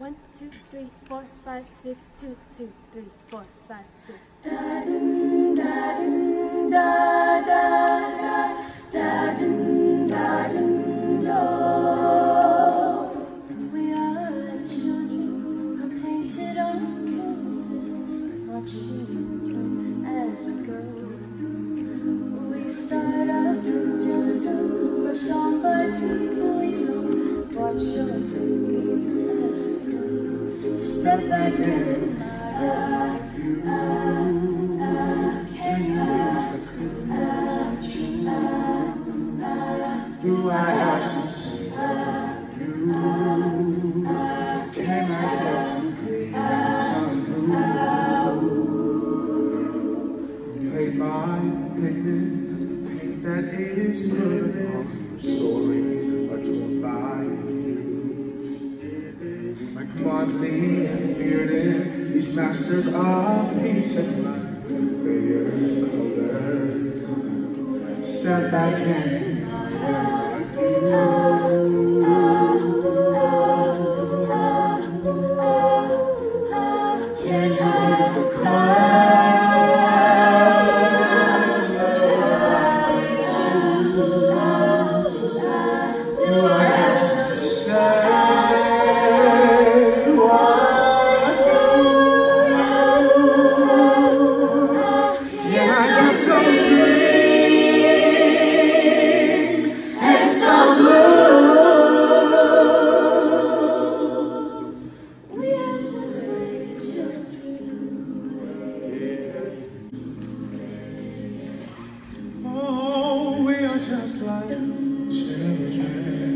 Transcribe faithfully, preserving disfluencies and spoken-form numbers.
One, two, three, four, five, six, two, two, three, four, five, six. Da Da-dum, da-dum, da-da-da, da-dum, da-dum, do. We are children, are painted on canvases, watching as we go. We start off with gesso, brushed off by people you know. Watch your tape as we go. Step back and ah, ah, ah, can you use the clues ah, ah, ah, do I have some say you? Can I get some green and some blue? Paint my pigment, paint that is put on stories are told by you. Like Motley and Bearden, these masters of peace and life, layers of color and time. Step back and can you use the color? Do I have some to say? Just like children.